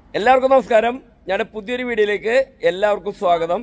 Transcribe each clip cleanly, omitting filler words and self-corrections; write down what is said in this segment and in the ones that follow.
എല്ലാവർക്കും നമസ്കാരം. ഞാൻ പുതിയൊരു വീഡിയോയിലേക്ക് എല്ലാവർക്കും സ്വാഗതം.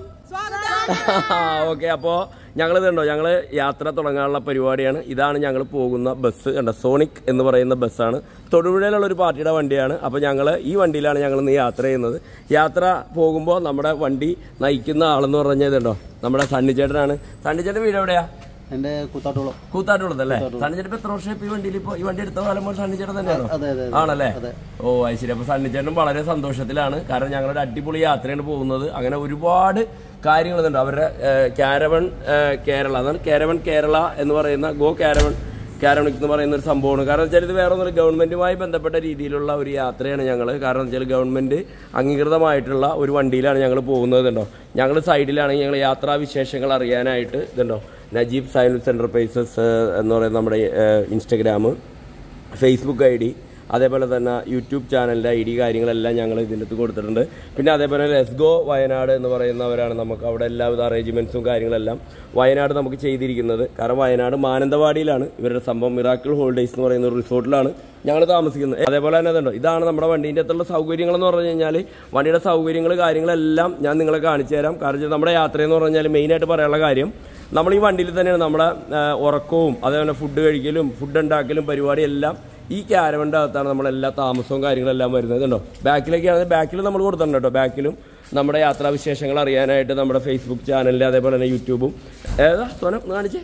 ഓക്കെ, അപ്പോൾ ഞങ്ങളിതുണ്ടോ, ഞങ്ങൾ യാത്ര തുടങ്ങാനുള്ള പരിപാടിയാണ്. ഇതാണ് ഞങ്ങൾ പോകുന്ന ബസ്. കണ്ടോ, സോണിക് എന്ന് പറയുന്ന ബസ്സാണ്. തൊടുപുഴയിലുള്ള ഒരു പാർട്ടിയുടെ വണ്ടിയാണ്. അപ്പോൾ ഞങ്ങൾ ഈ വണ്ടിയിലാണ് ഞങ്ങൾ ഇന്ന് യാത്ര ചെയ്യുന്നത്. യാത്ര പോകുമ്പോൾ നമ്മുടെ വണ്ടി നയിക്കുന്ന ആളെന്ന് പറഞ്ഞതുണ്ടോ, നമ്മുടെ സണ്ണിച്ചേട്ടനാണ്. സണ്ണിച്ചേട്ടൻ വീട് എവിടെയാ? എന്റെ കൂത്താട്ടുള്ളതല്ലേ? സണ്ണിച്ചേട്ടൻ എത്ര വർഷം ഈ വണ്ടിയിൽ ഇപ്പോൾ ഈ വണ്ടി എടുത്ത കാലം പോലെ സണ്ണിച്ചേട്ടൻ തന്നെയാണോ? ആണല്ലേ? ഓ, അത് ശരി. അപ്പൊ സണ്ണിച്ചേട്ടൻ വളരെ സന്തോഷത്തിലാണ്. കാരണം ഞങ്ങളുടെ അടിപൊളി യാത്രയാണ് പോകുന്നത്. അങ്ങനെ ഒരുപാട് കാര്യങ്ങളുണ്ട്. അവരുടെ കാരവൺ കേരള, അതാണ് കാരവൺ കേരള എന്ന് പറയുന്ന ഗോ കാരവണിക് എന്ന് പറയുന്ന ഒരു സംഭവമാണ്. കാരണം വെച്ചാൽ ഇത് വേറെ ഒന്നും ഗവൺമെന്റുമായി ബന്ധപ്പെട്ട രീതിയിലുള്ള ഒരു യാത്രയാണ് ഞങ്ങൾ. കാരണം വെച്ചാൽ ഗവൺമെന്റ് അംഗീകൃതമായിട്ടുള്ള ഒരു വണ്ടിയിലാണ് ഞങ്ങൾ പോകുന്നത്. ഇതുണ്ടോ, ഞങ്ങൾ സൈഡിലാണെങ്കിൽ ഞങ്ങൾ യാത്രാവിശേഷങ്ങൾ അറിയാനായിട്ട് ഇതുണ്ടോ, നജീബ് സയൻസ് എന്റർപ്രൈസസ് എന്ന് പറയുന്ന നമ്മുടെ ഇൻസ്റ്റഗ്രാം, ഫേസ്ബുക്ക് ID, അതേപോലെ തന്നെ യൂട്യൂബ് ചാനലിൻ്റെ ID കാര്യങ്ങളെല്ലാം ഞങ്ങൾ ഇതിൻ്റെ അടുത്ത് കൊടുത്തിട്ടുണ്ട്. പിന്നെ അതേപോലെ ലെറ്റ്സ് ഗോ വയനാട് എന്ന് പറയുന്നവരാണ് നമുക്ക് അവിടെ എല്ലാവിധ അറേഞ്ച്മെൻറ്റ്സും കാര്യങ്ങളെല്ലാം വയനാട് നമുക്ക് ചെയ്തിരിക്കുന്നത്. കാരണം വയനാട് മാനന്തവാടിയിലാണ് ഇവരുടെ സംഭവം. മിറാക്കിൾ ഹോളിഡേയ്സ് എന്ന് പറയുന്ന ഒരു റിസോർട്ടിലാണ് ഞങ്ങൾ താമസിക്കുന്നത്. അതേപോലെ തന്നെ അതുണ്ടോ, ഇതാണ് നമ്മുടെ വണ്ടീൻ്റെ അകത്തുള്ള സൗകര്യങ്ങൾ എന്ന് പറഞ്ഞു കഴിഞ്ഞാൽ വണ്ടിയുടെ സൗകര്യങ്ങൾ കാര്യങ്ങളെല്ലാം ഞാൻ നിങ്ങളെ കാണിച്ചു തരാം. കാരണം നമ്മുടെ യാത്രയെന്ന് പറഞ്ഞു കഴിഞ്ഞാൽ മെയിനായിട്ട് പറയാനുള്ള കാര്യം, നമ്മൾ ഈ വണ്ടിയിൽ തന്നെയാണ് നമ്മുടെ ഉറക്കവും അതേപോലെ ഫുഡ് കഴിക്കലും ഫുഡ് ഉണ്ടാക്കലും പരിപാടിയെല്ലാം ഈ ക്യാരവൻ്റെ അകത്താണ് നമ്മളെല്ലാ താമസവും കാര്യങ്ങളെല്ലാം വരുന്നത്. ഉണ്ടോ, ബാക്കിലേക്കാണെങ്കിൽ ബാക്കിൽ നമ്മൾ കൊടുത്തിട്ടുണ്ട് കേട്ടോ. ബാക്കിലും നമ്മുടെ യാത്രാവിശേഷങ്ങൾ അറിയാനായിട്ട് നമ്മുടെ ഫേസ്ബുക്ക് ചാനലിൽ അതേപോലെ തന്നെ യൂട്യൂബും സോനം കാണിച്ചേ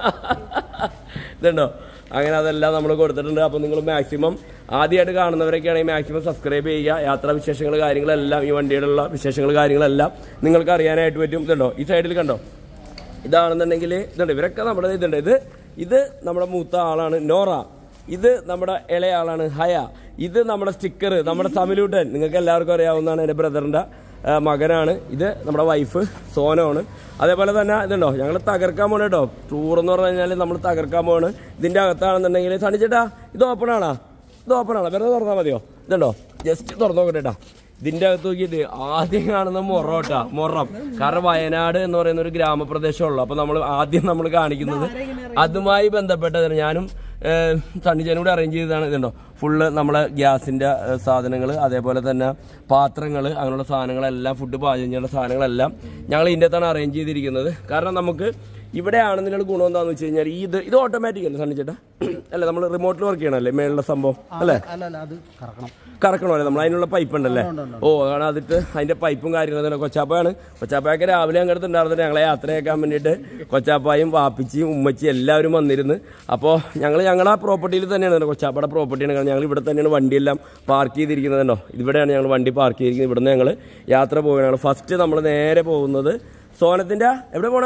ഇതുണ്ടോ, അങ്ങനെ അതെല്ലാം നമ്മൾ കൊടുത്തിട്ടുണ്ട്. അപ്പോൾ നിങ്ങൾ മാക്സിമം ആദ്യമായിട്ട് കാണുന്നവരൊക്കെയാണെങ്കിൽ മാക്സിമം സബ്സ്ക്രൈബ് ചെയ്യുക. യാത്രാവിശേഷങ്ങൾ കാര്യങ്ങളെല്ലാം ഈ വണ്ടിയുടെ വിശേഷങ്ങൾ കാര്യങ്ങളെല്ലാം നിങ്ങൾക്ക് അറിയാനായിട്ട് പറ്റും. ഇതുണ്ടോ, ഈ സൈഡിൽ കണ്ടോ, ഇതാണെന്നുണ്ടെങ്കിൽ ഇതുണ്ട്, ഇവരൊക്കെ നമ്മുടെ ഇതുണ്ട്. ഇത് നമ്മുടെ മൂത്ത ആളാണ് നോറ, ഇത് നമ്മുടെ ഇളയ ആളാണ് ഹയ, ഇത് നമ്മുടെ സ്റ്റിക്കർ നമ്മുടെ സമിലൂട്ടൻ, നിങ്ങൾക്ക് എല്ലാവർക്കും അറിയാവുന്നതാണ്, എൻ്റെ ബ്രദറിൻ്റെ മകനാണ്. ഇത് നമ്മുടെ വൈഫ് സോനമാണ്. അതേപോലെ തന്നെ ഇതുണ്ടോ, ഞങ്ങൾ തകർക്കാൻ പോകണം കേട്ടോ. ടൂർ എന്ന് പറഞ്ഞു കഴിഞ്ഞാൽ നമ്മൾ തകർക്കാൻ പോവാണ്. ഇതിൻ്റെ അകത്താണെന്നുണ്ടെങ്കിൽ സണിച്ചേട്ടാ ഇത് ഓപ്പണാണോ? ഇത് ഓപ്പണാണോ? വെറുതെ തുറന്നാൽ മതിയോ? ഇതുണ്ടോ, ജസ്റ്റ് തുറന്നു നോക്കട്ടെ. ഇതിൻ്റെ അകത്ത് നോക്കിയത് ആദ്യം കാണുന്ന മൊറം. കാരണം വയനാട് എന്ന് പറയുന്ന ഒരു ഗ്രാമപ്രദേശമുള്ളൂ. അപ്പോൾ ആദ്യം നമ്മൾ കാണിക്കുന്നത് അതുമായി ബന്ധപ്പെട്ടതാണ്. ഞാനും സണ്ണിച്ചേനും കൂടെ അറേഞ്ച് ചെയ്തതാണ്. ഇതുണ്ടോ, ഫുള്ള് നമ്മളെ ഗ്യാസിൻ്റെ സാധനങ്ങൾ, അതേപോലെ തന്നെ പാത്രങ്ങൾ, അങ്ങനെയുള്ള സാധനങ്ങളെല്ലാം, ഫുഡ് പാചകം ചെയ്യുന്ന സാധനങ്ങളെല്ലാം ഞങ്ങൾ ഇതിൻ്റെ അകത്താണ് അറേഞ്ച് ചെയ്തിരിക്കുന്നത്. കാരണം നമുക്ക് ഇവിടെ ആണെന്നുള്ള ഗുണം എന്താണെന്ന് വെച്ച് കഴിഞ്ഞാൽ ഇത് ഓട്ടോമാറ്റിക് അല്ലേ സണ്ണിച്ചേട്ടാ? അല്ലേ, നമ്മൾ റിമോട്ടിൽ വർക്ക് ചെയ്യണമല്ലേ മേളിലെ സംഭവം അല്ലേ? കറക്കണമല്ലേ നമ്മൾ? അതിനുള്ള പൈപ്പ് ഉണ്ടല്ലേ? ഓ, കാരണം അതിട്ട് അതിൻ്റെ പൈപ്പും കാര്യങ്ങളും തന്നെ. കൊച്ചാപ്പയൊക്കെ രാവിലെ അങ്ങോട്ട് ഉണ്ടായിരുന്നിട്ട് ഞങ്ങളെ യാത്രയാക്കാൻ വേണ്ടിയിട്ട് കൊച്ചാപ്പായും വാപ്പിച്ചിയും ഉമ്മച്ചിയും എല്ലാവരും വന്നിരുന്നു. അപ്പോൾ ഞങ്ങളെ പ്രോപ്പർട്ടിയിൽ തന്നെയാണ്, കൊച്ചാപ്പയുടെ പ്രോപ്പർട്ടിയാണ്. കാരണം ഞങ്ങൾ ഇവിടെ തന്നെയാണ് വണ്ടിയെല്ലാം പാർക്ക് ചെയ്തിരിക്കുന്നതുണ്ടോ. ഇവിടെയാണ് ഞങ്ങൾ വണ്ടി പാർക്ക് ചെയ്തിരിക്കുന്നത്. ഇവിടുന്ന് ഞങ്ങൾ യാത്ര പോവുകയാണ്. ഫസ്റ്റ് നമ്മൾ നേരെ പോകുന്നത് സോനത്തിൻ്റെ എവിടെ പോകണം?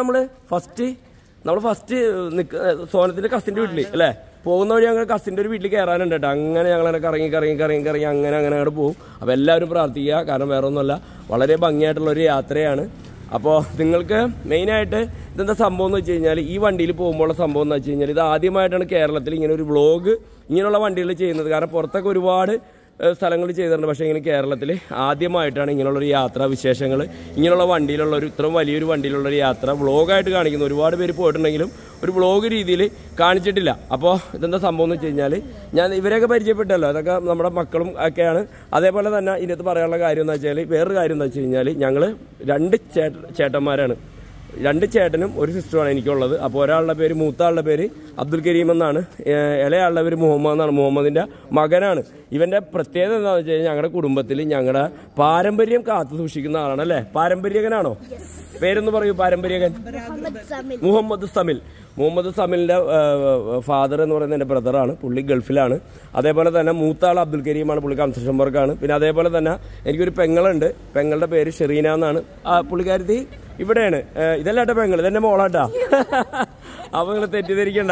നമ്മൾ ഫസ്റ്റ് സോനത്തിൻ്റെ കസിൻ്റെ വീട്ടിൽ അല്ലേ? പോകുന്ന വഴി ഞങ്ങൾ കസിൻ്റെ ഒരു വീട്ടിൽ കയറാനുണ്ട് കേട്ടോ. അങ്ങനെ ഞങ്ങളങ്ങനെ കറങ്ങി അങ്ങനെ അങ്ങോട്ട് പോകും. അപ്പോൾ എല്ലാവരും പ്രാർത്ഥിക്കുക. കാരണം വേറെ ഒന്നുമല്ല, വളരെ ഭംഗിയായിട്ടുള്ളൊരു യാത്രയാണ്. അപ്പോൾ നിങ്ങൾക്ക് മെയിനായിട്ട് ഇതെന്താ സംഭവം എന്ന് വെച്ച് കഴിഞ്ഞാൽ, ഈ വണ്ടിയിൽ പോകുമ്പോഴുള്ള സംഭവം എന്ന് വെച്ച് കഴിഞ്ഞാൽ, ഇത് ആദ്യമായിട്ടാണ് കേരളത്തിൽ ഇങ്ങനെ ഒരു വ്ളോഗ് ഇങ്ങനെയുള്ള വണ്ടികൾ ചെയ്യുന്നത്. കാരണം പുറത്തൊക്കെ ഒരുപാട് സ്ഥലങ്ങൾ ചെയ്തിട്ടുണ്ട്. പക്ഷേ ഇങ്ങനെ കേരളത്തിൽ ആദ്യമായിട്ടാണ് ഇങ്ങനെയുള്ളൊരു യാത്രാവിശേഷങ്ങൾ ഇങ്ങനെയുള്ള വണ്ടിയിലുള്ള ഇത്രയും വലിയൊരു വണ്ടിയിലുള്ളൊരു യാത്ര വ്ളോഗായിട്ട് കാണിക്കുന്നത്. ഒരുപാട് പേര് പോയിട്ടുണ്ടെങ്കിലും ഒരു വ്ളോഗ് രീതിയിൽ കാണിച്ചിട്ടില്ല. അപ്പോൾ ഇതെന്താ സംഭവം എന്ന് വെച്ച് കഴിഞ്ഞാൽ, ഞാൻ ഇവരെയൊക്കെ പരിചയപ്പെട്ടല്ലോ, അതൊക്കെ നമ്മുടെ മക്കളും ഒക്കെയാണ്. അതേപോലെ തന്നെ ഇതിനകത്ത് പറയാനുള്ള കാര്യം എന്ന് വെച്ചാൽ, വേറൊരു കാര്യം എന്ന് വെച്ച് കഴിഞ്ഞാൽ, ഞങ്ങൾ 2 ചേട്ടന്മാരാണ്. 2 ചേട്ടനും ഒരു സിസ്റ്ററുമാണ് എനിക്കുള്ളത്. അപ്പോൾ ഒരാളുടെ പേര്, മൂത്ത ആളുടെ പേര് അബ്ദുൽ കരീം എന്നാണ്, ഇളയാളുടെ പേര് മുഹമ്മദ് എന്നാണ്. മുഹമ്മദിൻ്റെ മകനാണ്. ഇവൻ്റെ പ്രത്യേകത എന്താണെന്ന് വെച്ച് കഴിഞ്ഞാൽ, ഞങ്ങളുടെ കുടുംബത്തിൽ ഞങ്ങളുടെ പാരമ്പര്യം കാത്തു സൂക്ഷിക്കുന്ന ആളാണ് അല്ലേ? പാരമ്പര്യകനാണോ? പേരൊന്ന് പറയൂ. പാരമ്പര്യകൻ മുഹമ്മദ് സമിലിൻ്റെ ഫാദർ എന്ന് പറയുന്നത് എൻ്റെ ബ്രദറാണ്. പുള്ളി ഗൾഫിലാണ്. അതേപോലെ തന്നെ മൂത്ത ആൾ അബ്ദുൽ കരീമാണ്, പുള്ളി കൺസ്ട്രക്ഷൻ വർക്കാണ്. പിന്നെ അതേപോലെ തന്നെ എനിക്കൊരു പെങ്ങളുണ്ട്. പെങ്ങളുടെ പേര് ഷെറീന എന്നാണ്. പുള്ളിക്കാരത്തി ഇവിടെയാണ്. ഇതല്ലാട്ട പെങ്ങൾ, ഇതെന്റെ മോളാട്ടാ. അപ്പൊ നിങ്ങൾ തെറ്റിദ്ധരിക്കണ്ട.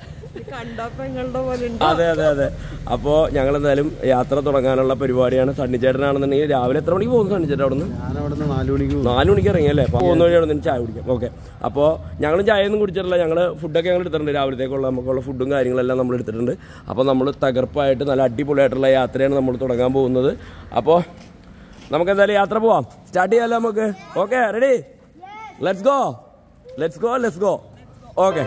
അതെ. അപ്പോൾ ഞങ്ങൾ എന്തായാലും യാത്ര തുടങ്ങാനുള്ള പരിപാടിയാണ്. സണ്ണിച്ചേട്ടനാണെന്നുണ്ടെങ്കിൽ രാവിലെ എത്ര മണിക്ക് പോകുന്നു സണ്ണിച്ചേട്ടൻ? അവിടുന്ന് 4 മണിക്ക് ഇറങ്ങി അല്ലേ? പോകുന്ന വഴി അവിടെ നിന്ന് ചായ കുടിക്കാം. ഓക്കെ, അപ്പോൾ ഞങ്ങളും ചായ ഒന്നും കുടിച്ചിട്ടില്ല. ഫുഡൊക്കെ ഞങ്ങൾ എടുത്തിട്ടുണ്ട്. രാവിലത്തേക്കുള്ള നമുക്കുള്ള ഫുഡും കാര്യങ്ങളെല്ലാം നമ്മൾ എടുത്തിട്ടുണ്ട്. അപ്പോൾ നമ്മൾ തകർപ്പായിട്ട് നല്ല അടിപൊളിയായിട്ടുള്ള യാത്രയാണ് നമ്മൾ തുടങ്ങാൻ പോകുന്നത്. അപ്പോൾ നമുക്ക് എന്തായാലും യാത്ര പോവാം. സ്റ്റാർട്ട് ചെയ്യാമല്ലോ നമുക്ക്? Okay, ready? Let's go. Okay.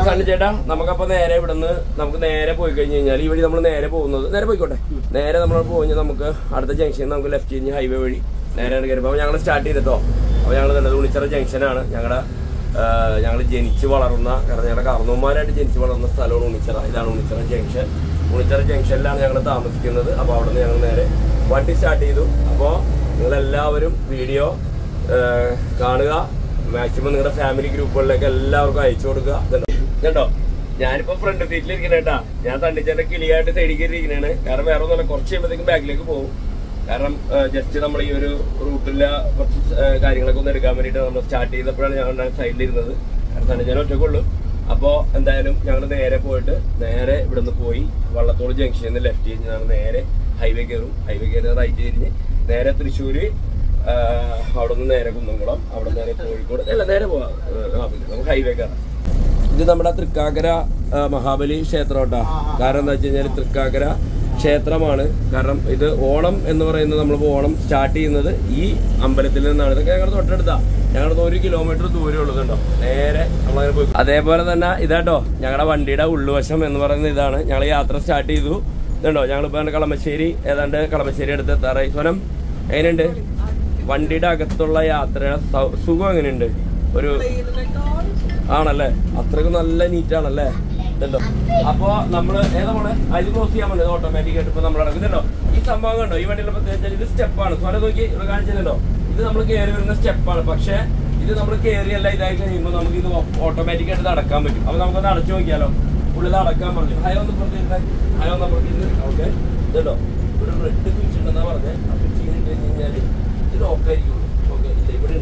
Sunny ചേട്ടാ നമുക്കപ്പോ നേരെ ഇവിടുന്ന് നമുക്ക് നേരെ പോയി കഴിഞ്ഞ് കഴിഞ്ഞാൽ ഈ വഴി നമ്മൾ നേരെ പോകുന്നത് നേരെ പോയിക്കോട്ടെ. നേരെ നമ്മൾ പോയി നമുക്ക് അടുത്ത ജംഗ്ഷനിൽ നമുക്ക് ലെഫ്റ്റ് കഴിഞ്ഞ് ഹൈവേ വഴി നേരെ കയറി. അപ്പോൾ ഞങ്ങൾ സ്റ്റാർട്ട് ചെയ്തിട്ടോ. അപ്പോൾ ഞങ്ങൾ കണ്ടത് ഉണിച്ചിറ ജംഗ്ഷനാണ്. ഞങ്ങൾ ജനിച്ച് വളർന്ന, കാരണം ഞങ്ങളുടെ കാരണവന്മാരായിട്ട് ജനിച്ച് വളർന്ന സ്ഥലമാണ് ഉണിച്ചിറ. ഇതാണ് ഉണിച്ചിറ ജംഗ്ഷൻ. ഉണിച്ചിറ ജംഗ്ഷനിലാണ് ഞങ്ങൾ താമസിക്കുന്നത്. അപ്പോൾ അവിടെ നിന്ന് ഞങ്ങൾ നേരെ വണ്ടി സ്റ്റാർട്ട് ചെയ്തു. അപ്പോൾ നിങ്ങളെല്ലാവരും വീഡിയോ കാണുക. മാക്സിമം നിങ്ങളുടെ ഫാമിലി ഗ്രൂപ്പുകളിലേക്ക് എല്ലാവർക്കും അയച്ചു കൊടുക്കുക. കേട്ടോ, ഞാനിപ്പോ ഫ്രണ്ട് സീറ്റിൽ ഇരിക്കണേട്ടാ. ഞാൻ തണ്ടിച്ചേന്റെ കിളിയായിട്ട് സൈഡിൽ ഇരിക്കണേണ്. കാരണം വേറെ ഒന്നുമല്ല, കുറച്ച് കഴിയുമ്പോഴത്തേക്കും ബാക്കിലേക്ക് പോകും. കാരണം ജസ്റ്റ് നമ്മൾ ഈ ഒരു റൂട്ടിലെ കുറച്ച് കാര്യങ്ങളൊക്കെ ഒന്ന് എടുക്കാൻ വേണ്ടിയിട്ട് നമ്മൾ സ്റ്റാർട്ട് ചെയ്തപ്പോഴാണ് ഞങ്ങൾ സൈഡിലിരുന്നത്. കാരണം തണ്ടിച്ചേനെ ഒറ്റക്കുള്ളൂ. അപ്പോൾ എന്തായാലും ഞങ്ങൾ നേരെ പോയിട്ട് നേരെ ഇവിടുന്ന് പോയി വള്ളത്തോട് ജംഗ്ഷനിൽ നിന്ന് ലെഫ്റ്റ് ചെയ്ത് ഞങ്ങൾ നേരെ ഹൈവേ കയറും. ഹൈവേ കയറി റൈറ്റ് തിരിഞ്ഞ് നേരെ തൃശ്ശൂര്, അവിടെ നിന്ന് നേരെ കുന്നംകുളം, അവിടെ നേരെ കോഴിക്കോട്, അല്ല നേരെ പോവാം. നമുക്ക് ഹൈവേ കയറാം. ഇത് നമ്മുടെ തൃക്കാക്കര മഹാബലി ക്ഷേത്രം കേട്ടോ. കാരണം എന്താ വെച്ച് കഴിഞ്ഞാൽ തൃക്കാക്കര ക്ഷേത്രമാണ്. കാരണം ഇത് ഓണം എന്ന് പറയുന്നത്, നമ്മളിപ്പോൾ ഓണം സ്റ്റാർട്ട് ചെയ്യുന്നത് ഈ അമ്പലത്തിൽ നിന്നാണ്. ഇതൊക്കെ ഞങ്ങളുടെ തൊട്ടടുത്താ, ഞങ്ങളുടെ 1 കിലോമീറ്റർ ദൂരം ഉള്ളതുണ്ടോ. നേരെ നമ്മളങ്ങനെ പോയി. അതേപോലെ തന്നെ ഇതാട്ടോ ഞങ്ങളുടെ വണ്ടിയുടെ ഉള്ളുവശം എന്ന് പറയുന്നത് ഇതാണ്. ഞങ്ങൾ യാത്ര സ്റ്റാർട്ട് ചെയ്തു. ഇതുണ്ടോ, ഞങ്ങളിപ്പോൾ കളമശ്ശേരി, ഏതാണ്ട് കളമശ്ശേരി അടുത്ത് എത്താറായി. സ്വനം എങ്ങനെയുണ്ട് വണ്ടിയുടെ അകത്തുള്ള യാത്രയുടെ സുഖം? എങ്ങനെയുണ്ട്? ഒരു ആണല്ലേ, അത്രയ്ക്ക് നല്ല നീറ്റാണല്ലേ. ഇതുണ്ടോ, അപ്പൊ നമ്മള് ഏതാ മോളെ അത് ക്ലോസ് ചെയ്യാൻ പറ്റുന്നത് ഓട്ടോമാറ്റിക് ആയിട്ട്. ഇപ്പൊ നമ്മൾ ഇറങ്ങുന്നുണ്ടോ ഈ സംഭവം കണ്ടോ? ഈ വണ്ടിയുടെ പ്രത്യേകിച്ച് ഇത് സ്റ്റെപ്പാണ്. സ്വരം നോക്കി ഇവിടെ കാണിച്ചിട്ടുണ്ടോ? ഇത് നമ്മൾ കയറി വരുന്ന സ്റ്റെപ്പാണ്. പക്ഷെ ഇത് നമ്മൾ കയറിയല്ല, ഇതായി കഴിയുമ്പോൾ നമുക്ക് ഇത് ഓട്ടോമാറ്റിക് ആയിട്ട് അടക്കാൻ പറ്റും. അപ്പൊ നമുക്കത് അടച്ചു നോക്കിയാലോ. ഉള്ളിൽ അടക്കാൻ പറഞ്ഞു. ഹയൊന്ന് പുറത്തിരുന്നേ, ഹയൊന്ന് പുറത്തിരുന്ന്. ഓക്കെ, ഇതുണ്ടോ ഒരു റെഡ് സ്വിച്ച് ഉണ്ടെന്നാ പറഞ്ഞത്. ആ സ്വിച്ച് ചെയ്തിട്ട് കഴിഞ്ഞ് കഴിഞ്ഞാൽ ഇത് ഓക്കെ ആയിരിക്കുള്ളൂ. ഓക്കെ, ഇല്ല ഇവിടെ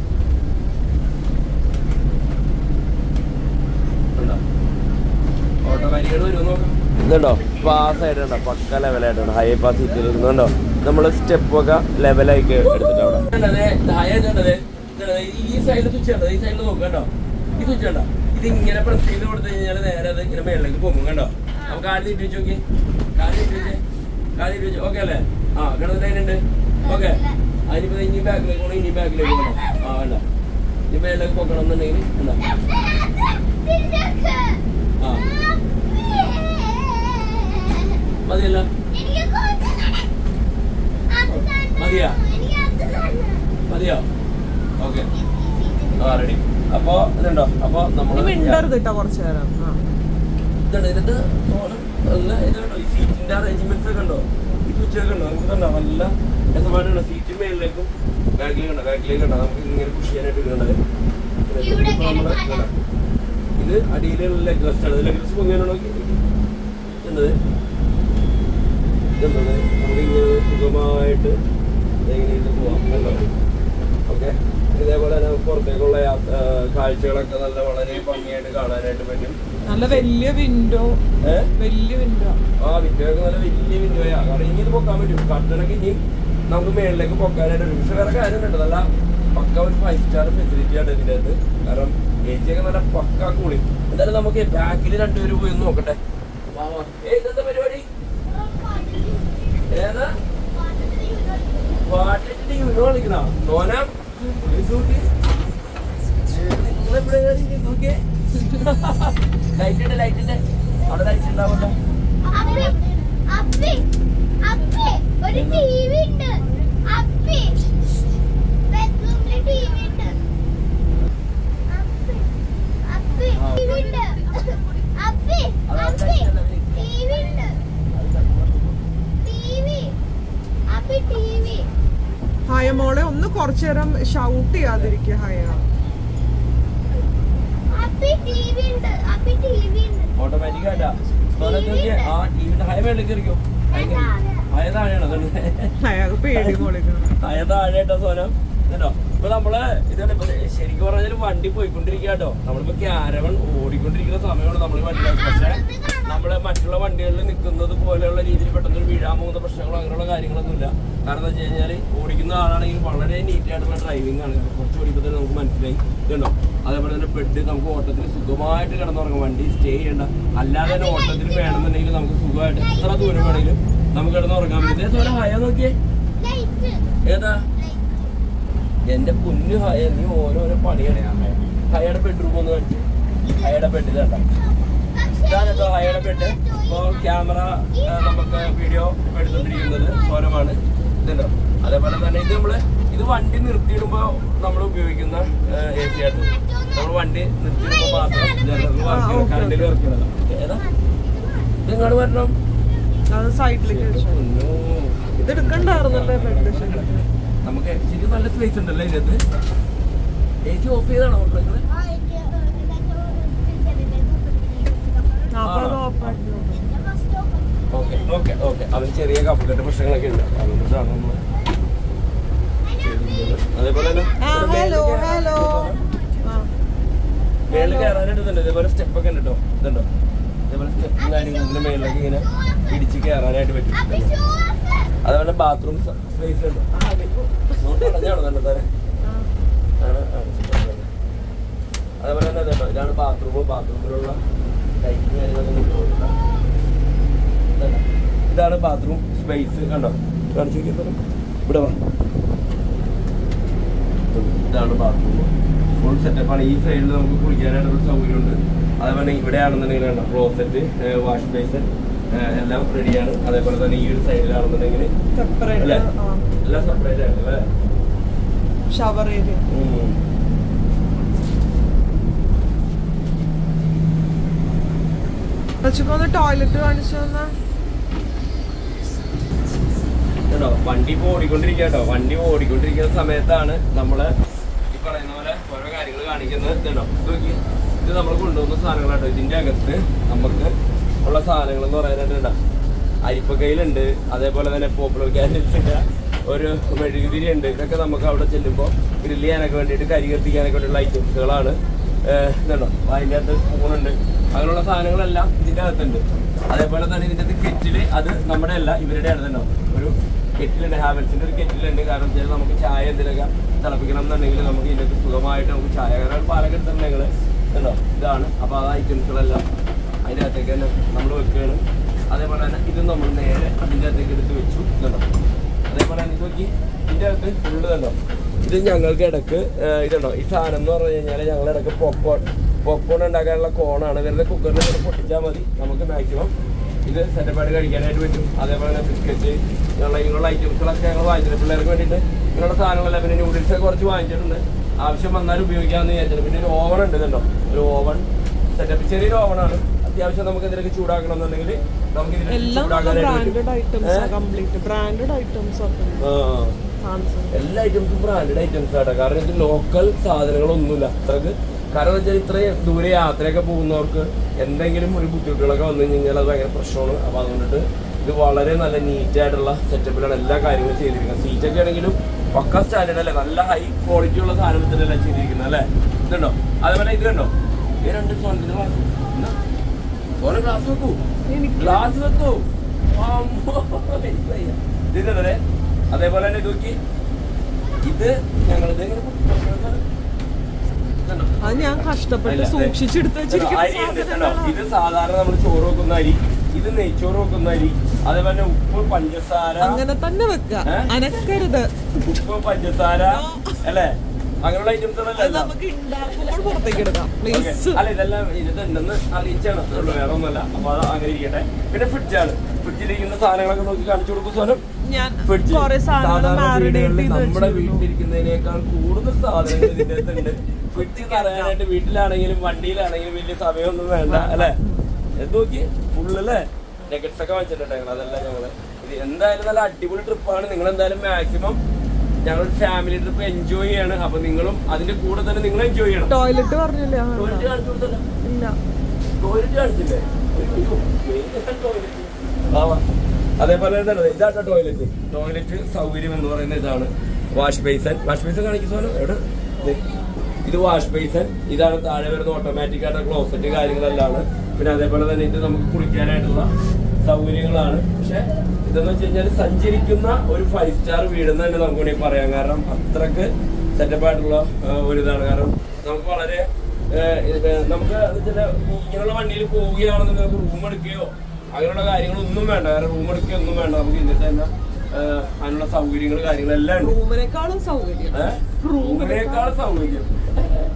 ഓട്ടോമാറ്റിക്കായിട്ട് വരും. നോക്കാം, ഇതുണ്ടോ പാസ് ആയിട്ടുണ്ടോ, പക്ക ലെവലായിട്ടുണ്ട്. ഹൈ പാസ് സീറ്റിൽ ഇരുന്നുണ്ടോ നമ്മൾ സ്റ്റെപ്പൊക്കെ ലെവലായിട്ട് എടുത്തിട്ട് അവിടെ ഈ സൈഡിൽ സ്വിച്ച് ഉണ്ടോ, ഈ സൈഡിൽ നോക്കുക കേട്ടോ. ഈ സ്വിച്ച് ഉണ്ടോ, ഇത് ഇങ്ങനെ പ്രസ് ചെയ്ത് കൊടുത്തു കഴിഞ്ഞാൽ നേരെ അത് ഇങ്ങനെ മേളിലേക്ക് പോകും. കണ്ടോ, നമുക്ക് കാല് തീറ്റി വെച്ച് നോക്കി, കാല് തീറ്റി വെച്ച് ഓക്കെ അല്ലേ? ആ കിടന്നിട്ട് അതിനുണ്ട്. ഓക്കെ, അതിനിപ്പോ ഇനി ബാക്കിലേക്ക് പോകണം, ഇനി ബാക്കിലേക്ക് പോകണം. ആ വേണ്ട, ഇനി മേളിലേക്ക് പോക്കണം എന്നുണ്ടെങ്കിൽ എന്താ മതിയല്ല, മതിയോ? ഓക്കെ, ആ റെഡി. അപ്പൊ ഇതുണ്ടോ, അപ്പൊ നമ്മള് കുറച്ചു നേരം ഇതിന്റെ ഈ സീറ്റിന്റെ അറേഞ്ച്മെന്റ്സ് ഒക്കെ ഉണ്ടോ, ഈ സ്വിച്ചൊക്കെ ഉണ്ടോ? നമുക്ക് കണ്ടോ നല്ല രസമായിട്ടുണ്ട്. സീറ്റ് മേളിലേക്കും ബാക്കിലേക്ക് ഉണ്ടോ, ബാക്കിലേക്ക് ഉണ്ടോ, നമുക്ക് ഇങ്ങനെ പുഷ് ചെയ്യാനായിട്ട് ഇടുന്നത്. ഇത് അടിയിലുള്ള ലെഗ് റെസ്റ്റ് ആണ്. ലെഗ് റെസ്റ്റ് പൊങ്ങിയാണോ നോക്കി എന്നത് നമുക്ക് ഇങ്ങനെ സുഖമായിട്ട് എങ്ങനെയിട്ട് പോവാം. ഓക്കെ, ഇതേപോലെ തന്നെ പുറത്തേക്കുള്ള കാഴ്ചകളൊക്കെ നല്ല വളരെ ഭംഗിയായിട്ട് കാണാനായിട്ട് പറ്റും. നല്ല വലിയ വിൻഡോ, വലിയ വിൻഡോ. ആ വിൻഡോ ഒക്കെ നല്ല വലിയ വിൻഡോയാ. കാരണം ഇനി ഇത് പൊക്കാൻ പറ്റും. കർട്ടനൊക്കെ ഇനി നമുക്ക് മേളിലേക്ക് പൊക്കാനായിട്ട് വരും. പക്ഷെ വേറെ കാര്യം ഉണ്ട്, നല്ല പക്ക ഒരു 5 സ്റ്റാർ ഫെസിലിറ്റി ആണ് ഇതിൻ്റെ അകത്ത്. കാരണം എ സി ഒക്കെ നല്ല പക്ക കൂളിങ്. എന്തായാലും നമുക്ക് ബാക്കിൽ 2 പേര് പോയി ഒന്ന് നോക്കട്ടെ. ഏതെന്താ പരിപാടി? ഏതാ പാട്ടിന്റെ യൂണോ കളിക്കണ സോന? ലൈറ്റിന്റെ ലൈറ്റിന്റെ അവിടെ ലൈറ്റ് ഉണ്ടാവല്ലോ. ഹയ മോളെ ഒന്ന് കുറച്ചു നേരം ഷൗട്ട് ചെയ്യാതിരിക്കുക. ഹയ ഓട്ടോമാറ്റിക് ആയിട്ടാ ആ ടിവിന്റെ ഹൈ മേളിലേക്ക് ഇരിക്കും. പേടി താഴെട്ടോ സോനം. കേട്ടോ, ഇപ്പൊ നമ്മള് ഇതാണ് ശരിക്കും പറഞ്ഞാൽ വണ്ടി പോയിക്കൊണ്ടിരിക്കുക കേട്ടോ. നമ്മളിപ്പോ ക്യാരവൺ ഓടിക്കൊണ്ടിരിക്കുന്ന സമയമാണ് നമ്മൾ വണ്ടി. പക്ഷെ നമ്മള് മറ്റുള്ള വണ്ടികളിൽ നിൽക്കുന്നത് പോലെയുള്ള രീതിയിൽ പെട്ടെന്ന് വീഴാൻ പോകുന്ന പ്രശ്നങ്ങളോ അങ്ങനെയുള്ള കാര്യങ്ങളൊന്നുമില്ല. കാരണം എന്താ വെച്ച് കഴിഞ്ഞാൽ ഓടിക്കുന്ന ആളാണെങ്കിൽ വളരെ നീറ്റായിട്ടുള്ള ഡ്രൈവിംഗ് ആണ്. കുറച്ച് ഓടിക്കുമ്പോൾ തന്നെ നമുക്ക് മനസ്സിലായി. ഇതുണ്ടോ, അതേപോലെ തന്നെ ബെഡ് നമുക്ക് ഓട്ടത്തിൽ സുഖമായിട്ട് കിടന്നുറങ്ങാം. വണ്ടി സ്റ്റേ ചെയ്യണ്ട. അല്ലാതെ തന്നെ ഓട്ടത്തിൽ വേണമെന്നുണ്ടെങ്കിൽ നമുക്ക് സുഖമായിട്ട് എത്ര ദൂരം വേണമെങ്കിലും നമുക്ക് കിടന്നുറങ്ങാൻ പറ്റും. ഇതേപോലെ ഹയ നോക്കിയേ, ഏതാ എന്റെ പൊന്നു ഹയ, നീ ഓരോരോ പണിയാണ്. ഹയയുടെ ബെഡ്റൂം ഒന്ന് കാണിച്ചു. ഹൈയുടെ ബെഡ് ഇതാണ് കേട്ടോ ഹൈയുടെ ബെഡ്. ഇപ്പോൾ ക്യാമറ നമുക്ക് വീഡിയോ എടുത്തുകൊണ്ടിരിക്കുന്നത് സ്വരമാണ് ഇതുണ്ടോ. അതേപോലെ തന്നെ ഇത് വണ്ടി നിർത്തിയിടുമ്പോൾ നമ്മൾ ഉപയോഗിക്കുന്ന AC ആയിട്ട്. നമ്മൾ വണ്ടി നിർത്തിയിടുമ്പോൾ മാത്രം കറണ്ടിൽ ഇറക്കുന്നത്. ഏതാ ഇതെങ്ങാട് വരണം സൈഡിലേക്ക് ഇതെടുക്കണ്ടായിരുന്നല്ലേ ബെഡ്. നമുക്ക് ശരിക്കും നല്ല സ്പേസ് ഉണ്ടല്ലോ ഇതിനകത്ത്. AC ഓഫ് ചെയ്താണോ ഓർക്കുന്നത്? Okay okay okay. അതിന് ചെറിയ കഫക്കെട്ട് പ്രശ്നങ്ങളൊക്കെ ഉണ്ട്, അതുകൊണ്ടാണ് നമ്മൾ. അതേപോലെ തന്നെ മേളിൽ കയറാനായിട്ട് ഇതേപോലെ സ്റ്റെപ്പൊക്കെ ഉണ്ട് കേട്ടോ. ഇതുണ്ടോ ഇതേപോലെ സ്റ്റെപ്പും കാര്യങ്ങളും ഇതിന്റെ മേളിലേക്ക് ഇങ്ങനെ ഇടിച്ച് കയറാനായിട്ട് പറ്റും. അതേപോലെ ബാത്റൂം സ്പേസ് ഉണ്ട്. അടഞ്ഞാണോ തന്നെ താരെ? അതേപോലെ തന്നെ ഇതുണ്ടോ, ഇതാണ് ബാത്റൂമിലുള്ള ലൈറ്റും കാര്യങ്ങളൊക്കെ കൊണ്ടുപോകുന്നത്. ഇതാണ് ബാത്റൂം സ്പേസ് കണ്ടോ. കാണിച്ചു നോക്കിയാൽ ഇവിടെ വാ. ഇതാണ് ബാത്റൂം ഫുൾ സെറ്റപ്പാണ്. ഈ സൈഡിൽ നമുക്ക് കുളിക്കാനായിട്ടുള്ള സൗകര്യമുണ്ട്. അതേപോലെ ഇവിടെയാണെന്നുണ്ടെങ്കിൽ കണ്ടോ ക്ലോസറ്റ്, വാഷ് ബേസിൻ എല്ലാം റെഡിയാണ്. അതേപോലെ തന്നെ ഈ ഒരു സൈഡിലാണെന്നുണ്ടെങ്കിൽ എല്ലാം സെപ്പറേറ്റ് ആണ് അല്ലേ. Shower area. ടോയ്ലറ്റ് കാണിച്ചു തന്നാ കേട്ടോ. വണ്ടി ഇപ്പോൾ ഓടിക്കൊണ്ടിരിക്കുക. വണ്ടി ഓടിക്കൊണ്ടിരിക്കുന്ന സമയത്താണ് നമ്മള് ഈ പറയുന്ന പോലെ ഓരോ കാര്യങ്ങൾ കാണിക്കുന്നത്. കേട്ടോ നോക്കി, ഇത് നമ്മൾ കൊണ്ടുവന്ന സാധനങ്ങളാട്ടോ. ഇതിന്റെ അകത്ത് നമുക്ക് ഉള്ള സാധനങ്ങൾ എന്ന് പറയാനായിട്ട് അരിപ്പക്കയിലുണ്ട്. അതേപോലെ തന്നെ പോപ്പുലർ ക്യാൻഡിൽസിന്റെ ഒരു മെഴുകുതിരി ഉണ്ട്. ഇതൊക്കെ നമുക്ക് അവിടെ ചെല്ലുമ്പോൾ ഗ്രില്ല് ചെയ്യാനൊക്കെ വേണ്ടിയിട്ട് കരി കത്തിക്കാനൊക്കെ വേണ്ടിയുള്ള ഐറ്റംസുകളാണ്. ഇതുണ്ടോ അതിൻ്റെ അകത്ത് സ്പൂണുണ്ട്. അങ്ങനെയുള്ള സാധനങ്ങളെല്ലാം ഇതിൻ്റെ അകത്തുണ്ട്. അതേപോലെ തന്നെ ഇതിൻ്റെ അകത്ത് കെറ്റില്, അത് നമ്മുടെ അല്ല ഇവരുടെ ആണെന്നുണ്ടോ. ഒരു കെറ്റിലുണ്ട്, ഹാവൽസിൻ്റെ ഒരു കെറ്റിലുണ്ട്. കാരണം വെച്ചാൽ നമുക്ക് ചായ എന്തെങ്കിലുമൊക്കെ തിളപ്പിക്കണം എന്നുണ്ടെങ്കിൽ നമുക്ക് ഇതിനകത്ത് സുഖമായിട്ട് നമുക്ക് ചായ, കാരണം പാലൊക്കെ എടുത്തിട്ടുണ്ടെങ്കിൽ ഉണ്ടോ ഇതാണ്. അപ്പോൾ ആ ഐറ്റംസുകളെല്ലാം അതിൻ്റെ അകത്തേക്ക് തന്നെ നമ്മൾ വെക്കുകയാണ്. അതേപോലെ തന്നെ ഇത് നമ്മൾ നേരെ അതിൻ്റെ അകത്തേക്ക് എടുത്ത് വെച്ചു. ഇതുണ്ടോ അതേപോലെ തന്നെ ഇത് നോക്കി ഇതിൻ്റെ അകത്ത് ഫുള്ള് കണ്ടോ. ഇത് ഞങ്ങൾക്ക് ഇടയ്ക്ക് ഇതുണ്ടോ ഈ സാധനം എന്ന് പറഞ്ഞു കഴിഞ്ഞാൽ ഞങ്ങൾ ഇടയ്ക്ക് പോപ്കോൺ ഉണ്ടാക്കാനുള്ള കോണാണ്. വെറുതെ കുക്കറിൽ കൂടെ പൊട്ടിച്ചാൽ മതി. നമുക്ക് മാക്സിമം ഇത് സെറ്റപ്പായിട്ട് കഴിക്കാനായിട്ട് പറ്റും. അതേപോലെ തന്നെ ബിസ്ക്കറ്റ് ഇങ്ങനെയുള്ള ഐറ്റംസുകളൊക്കെ ഞങ്ങൾ വാങ്ങിച്ചിട്ടുണ്ട് പിള്ളേർക്ക് വേണ്ടിയിട്ട്. ഇങ്ങനെയുള്ള സാധനങ്ങളെല്ലാം പിന്നെ നൂഡിൽസൊക്കെ കുറച്ച് വാങ്ങിച്ചിട്ടുണ്ട്. ആവശ്യം വന്നാൽ ഉപയോഗിക്കാമെന്ന് വിചാരിച്ചിട്ടുണ്ട്. പിന്നെ ഒരു ഓവൺ ഉണ്ട് ഇതുണ്ടോ, ഒരു ഓവൺ സെറ്റപ്പ്, ചെറിയൊരു ഓവണാണ്. അത്യാവശ്യം നമുക്ക് ഇതിലേക്ക് ചൂടാക്കണം എന്നുണ്ടെങ്കിൽ നമുക്ക് ഇതിലേക്ക് ചൂടാക്കാനായിട്ട് എല്ലാ ഐറ്റംസും ബ്രാൻഡഡ് ഐറ്റംസ് ആട്ടോ. കാരണം ഇത് ലോക്കൽ സാധനങ്ങളൊന്നുമില്ല അത്രക്ക്. കാരണം എന്ന് വെച്ചാൽ ഇത്രയും ദൂരെ യാത്രയൊക്കെ പോകുന്നവർക്ക് എന്തെങ്കിലും ഒരു ബുദ്ധിമുട്ടുകളൊക്കെ വന്നു കഴിഞ്ഞാൽ അത് ഭയങ്കര പ്രശ്നമാണ്. അപ്പോൾ അതുകൊണ്ടിട്ട് ഇത് വളരെ നല്ല നീറ്റായിട്ടുള്ള സെറ്റപ്പിലാണ് എല്ലാ കാര്യങ്ങളും ചെയ്തിരിക്കുന്നത്. സീറ്റൊക്കെ ആണെങ്കിലും പക്ക സ്റ്റാൻഡേർഡ് അല്ലേ, നല്ല ഹൈ ക്വാളിറ്റി ഉള്ള സാധനത്തിലല്ല ചെയ്തിരിക്കുന്നത് അല്ലേ. ഇതുണ്ടോ അതേപോലെ ഇത് കണ്ടോ ഈ രണ്ട് സോണത്തിന് ഗ്ലാസ്, സോന ഗ്ലാസ് വെക്കൂ, ഗ്ലാസ് വെക്കൂ. ഇതല്ലേ അതേപോലെ തന്നെ ഇത് നോക്കി, ഇത് ഞങ്ങളിത് ഞാൻ കഷ്ടപ്പെട്ട് സൂക്ഷിച്ചെടുത്ത് ഇത് സാധാരണ നമ്മൾ ചോറ് വെക്കുന്ന അരി, ഇത് നെയ്ച്ചോറ് വെക്കുന്ന അരി. അതേപോലെ ഉപ്പ്, പഞ്ചസാര അങ്ങനെ തന്നെ വെക്കുക, അനക്കരുത്. ഉപ്പ്, പഞ്ചസാര അല്ലേ, അങ്ങനെയുള്ള ഐറ്റംസ് പുറത്തേക്ക് എടുക്കാം. അല്ല ഇതെല്ലാം ഇതുണ്ടെന്ന് അറിയിച്ചാണ്, വേറെ ഒന്നുമല്ല. അപ്പൊ അത് അങ്ങനെ ഇരിക്കട്ടെ. പിന്നെ ഫ്രിഡ്ജാണ്, ഫ്രിഡ്ജിലിരിക്കുന്ന സാധനങ്ങളൊക്കെ നോക്കി കാണിച്ചു കൊടുക്കും. സാധനം ഫ്രിഡ്ജ് സാധാരണ വീടുകളിൽ നമ്മുടെ വീട്ടിലിരിക്കുന്നതിനേക്കാൾ കൂടുതൽ സാധനങ്ങൾ ഇതിന്റെ അകത്തുണ്ട്. ഫ്രിഡ്ജ് പറയാനായിട്ട് വീട്ടിലാണെങ്കിലും വണ്ടിയിലാണെങ്കിലും വലിയ സമയമൊന്നും വേണ്ട അല്ലെ. എന്ത് നോക്കി ഫുള്ളല്ലേ നെഗറ്റ്സ് ഒക്കെ വെച്ചിട്ടുണ്ട്. അതെല്ലാം ഞങ്ങള് ഇത് എന്തായാലും നല്ല അടിപൊളി ട്രിപ്പാണ്. നിങ്ങൾ എന്തായാലും മാക്സിമം ഞങ്ങളൊരു ഫാമിലി ട്രിപ്പ് എൻജോയ് ചെയ്യാണ്. അപ്പൊ നിങ്ങളും അതിന്റെ കൂടെ തന്നെ നിങ്ങൾ എൻജോയ് ചെയ്യണം. ടോയ്ലറ്റ് പറഞ്ഞില്ലേ? ടോയ്ലറ്റ് കാണിച്ചു കൊടുത്തല്ലോ. ഇല്ല, ടോയ്ലറ്റ് കാണിച്ചില്ലേ? അതേപോലെ ഇതാട്ടോ ടോയ്ലറ്റ്. ടോയ്ലറ്റ് സൗകര്യം എന്ന് പറയുന്നത് ഇതാണ്. വാഷ് ബേസൻ, വാഷ് ബേസൻ കാണിക്കുന്നോ എവിടെ? ഇത് വാഷ് ബേസൻ. ഇതാണ് താഴെ വരുന്ന ഓട്ടോമാറ്റിക് ആയിട്ട് ക്ലോസറ്റ് കാര്യങ്ങളെല്ലാം. പിന്നെ അതേപോലെ തന്നെ ഇത് നമുക്ക് കുളിക്കാനായിട്ടുള്ള സൗകര്യങ്ങളാണ്. പക്ഷെ ഇതെന്ന് വെച്ച് കഴിഞ്ഞാൽ സഞ്ചരിക്കുന്ന ഒരു 5 സ്റ്റാർ വീടെന്ന് തന്നെ നമുക്ക് വേണമെങ്കിൽ പറയാം. കാരണം അത്രക്ക് സെറ്റപ്പ് ആയിട്ടുള്ള ഒരു ഇതാണ്. കാരണം നമുക്ക് വളരെ നമുക്ക് ഇങ്ങനെയുള്ള വണ്ടിയിൽ പോവുകയാണെന്നുണ്ടെങ്കിൽ നമുക്ക് റൂം എടുക്കുകയോ അങ്ങനെയുള്ള കാര്യങ്ങളൊന്നും വേണ്ട. കാരണം റൂം എടുക്കുകയോ ഒന്നും വേണ്ട. നമുക്ക് ഇന്നത്തെ തന്നെ അതിനുള്ള സൗകര്യങ്ങൾ കാര്യങ്ങളെല്ലാം ഉണ്ട്. റൂമിനേക്കാളും സൗകര്യം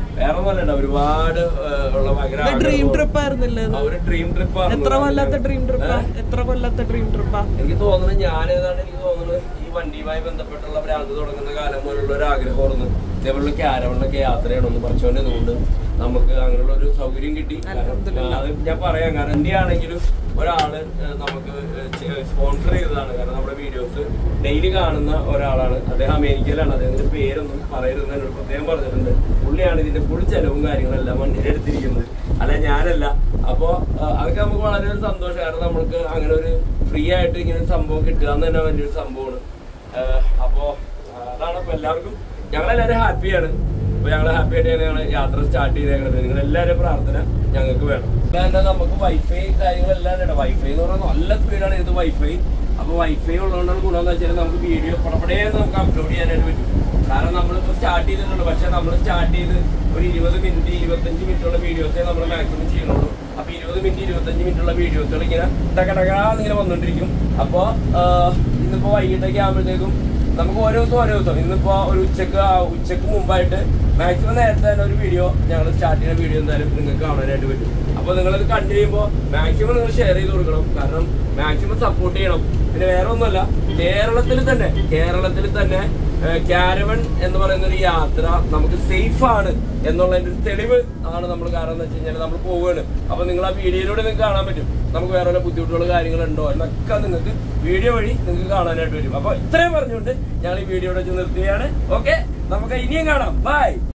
വേറെ ഒന്നല്ല, ഒരുപാട് ഉള്ള ഭയങ്കര ഡ്രീം ട്രിപ്പ് ആയിരുന്നില്ലേ? ഒരു ഡ്രീം ട്രിപ്പാണ്. എത്ര കൊല്ലത്തെ ഡ്രീം ട്രിപ്പാ? എനിക്ക് തോന്നുന്നത് എനിക്ക് തോന്നുന്നത് ഈ വണ്ടിയുമായി ബന്ധപ്പെട്ടുള്ള ഭ്രാന്ത് തുടങ്ങുന്ന കാലം പോലുള്ള ഒരു ആഗ്രഹമായിരുന്നു ഇതേപോലുള്ള ക്യാരവണിലൊക്കെ യാത്ര ചെയ്യണമെന്ന്. പഠിച്ചോണ്ട് ഇതുകൊണ്ട് നമുക്ക് അങ്ങനെയുള്ള ഒരു സൗകര്യം കിട്ടി. അത് ഞാൻ പറയാം, കാരണം ഇന്ത്യയാണെങ്കിലും ഒരാള് നമുക്ക് സ്പോൺസർ ചെയ്തതാണ്. കാരണം നമ്മുടെ വീഡിയോസ് ഡെയിലി കാണുന്ന ഒരാളാണ്. അദ്ദേഹം അമേരിക്കയിലാണ്. അദ്ദേഹത്തിന്റെ പേരൊന്നും പറയരുതെന്ന് എന്നോട് പ്രത്യേകം പറഞ്ഞിട്ടുണ്ട്. പുള്ളിയാണ് ഇതിന്റെ ഫുൾ ചെലവും കാര്യങ്ങളെല്ലാം വണ്ടിയിൽ എടുത്തിരിക്കുന്നത്, അല്ല ഞാനല്ല. അപ്പോ അതൊക്കെ നമുക്ക് വളരെ ഒരു സന്തോഷം. കാരണം നമ്മൾക്ക് അങ്ങനെ ഒരു ഫ്രീ ആയിട്ട് ഇങ്ങനെ ഒരു സംഭവം കിട്ടുക എന്ന് തന്നെ വലിയൊരു സംഭവമാണ്. അപ്പോ അതാണ്. അപ്പൊ എല്ലാവർക്കും ഞങ്ങളെല്ലാവരും ഹാപ്പിയാണ്. അപ്പൊ ഞങ്ങൾ ഹാപ്പി ആയിട്ട് തന്നെയാണ് യാത്ര സ്റ്റാർട്ട് ചെയ്തേക്കുന്നത്. നിങ്ങൾ എല്ലാവരും പ്രാർത്ഥന ഞങ്ങൾക്ക് വേണം. തന്നെ നമുക്ക് വൈഫൈ കാര്യങ്ങളെല്ലാം ഉണ്ട്. വൈഫൈ എന്ന് പറഞ്ഞാൽ നല്ല സ്പീഡാണ് ഇത് വൈഫൈ. അപ്പൊ വൈഫൈ ഉള്ളതുകൊണ്ടാണ് ഗുണമെന്ന് വെച്ചാൽ നമുക്ക് വീഡിയോ പടപടേ നമുക്ക് അപ്ലോഡ് ചെയ്യാനായിട്ട് പറ്റും. കാരണം നമ്മളിപ്പോൾ സ്റ്റാർട്ട് ചെയ്തിട്ടുണ്ട്. പക്ഷെ നമ്മൾ സ്റ്റാർട്ട് ചെയ്ത് ഒരു 20 മിനിറ്റ് 25 മിനിറ്റുള്ള വീഡിയോസേ നമ്മൾ മാക്സിമം ചെയ്യുന്നുള്ളൂ. അപ്പൊ 20 മിനിറ്റ് 25 മിനിറ്റുള്ള വീഡിയോസുകൾ ഇങ്ങനെ ടകടകാന്നിങ്ങനെ വന്നോണ്ടിരിക്കും. അപ്പൊ ഇന്നിപ്പോ വൈകിട്ടൊക്കെ ആകുമ്പോഴത്തേക്കും നമുക്ക് ഓരോ ദിവസം ഇന്നിപ്പോ ഒരു ഉച്ചക്ക് മുമ്പായിട്ട് മാക്സിമം നേരത്തെ തന്നെ ഒരു വീഡിയോ ഞങ്ങൾ സ്റ്റാർട്ട് ചെയ്യുന്ന വീഡിയോ എന്തായാലും നിങ്ങൾക്ക് കാണാനായിട്ട് പറ്റും. അപ്പൊ നിങ്ങളത് കണ്ടു കഴിയുമ്പോൾ മാക്സിമം നിങ്ങൾ ഷെയർ ചെയ്ത് കൊടുക്കണം. കാരണം മാക്സിമം സപ്പോർട്ട് ചെയ്യണം. പിന്നെ വേറെ ഒന്നുമല്ല, കേരളത്തിൽ തന്നെ കാരവൺ എന്ന് പറയുന്ന ഒരു യാത്ര നമുക്ക് സേഫ് ആണ് എന്നുള്ളതിന്റെ ഒരു തെളിവ് ആണ് നമ്മൾ. കാരണം എന്ന് വെച്ച് കഴിഞ്ഞാൽ നമ്മൾ പോവുകയാണ്. അപ്പൊ നിങ്ങൾ ആ വീഡിയോയിലൂടെ നിങ്ങൾക്ക് കാണാൻ പറ്റും നമുക്ക് വേറെ വല്ല ബുദ്ധിമുട്ടുള്ള കാര്യങ്ങളുണ്ടോ എന്നൊക്കെ നിങ്ങൾക്ക് വീഡിയോ വഴി നിങ്ങൾക്ക് കാണാനായിട്ട് വരും. അപ്പൊ ഇത്രയും പറഞ്ഞുകൊണ്ട് ഞങ്ങൾ ഈ വീഡിയോ നിർത്തുകയാണ്. ഓക്കെ, നമുക്ക് ഇനിയും കാണാം. ബൈ.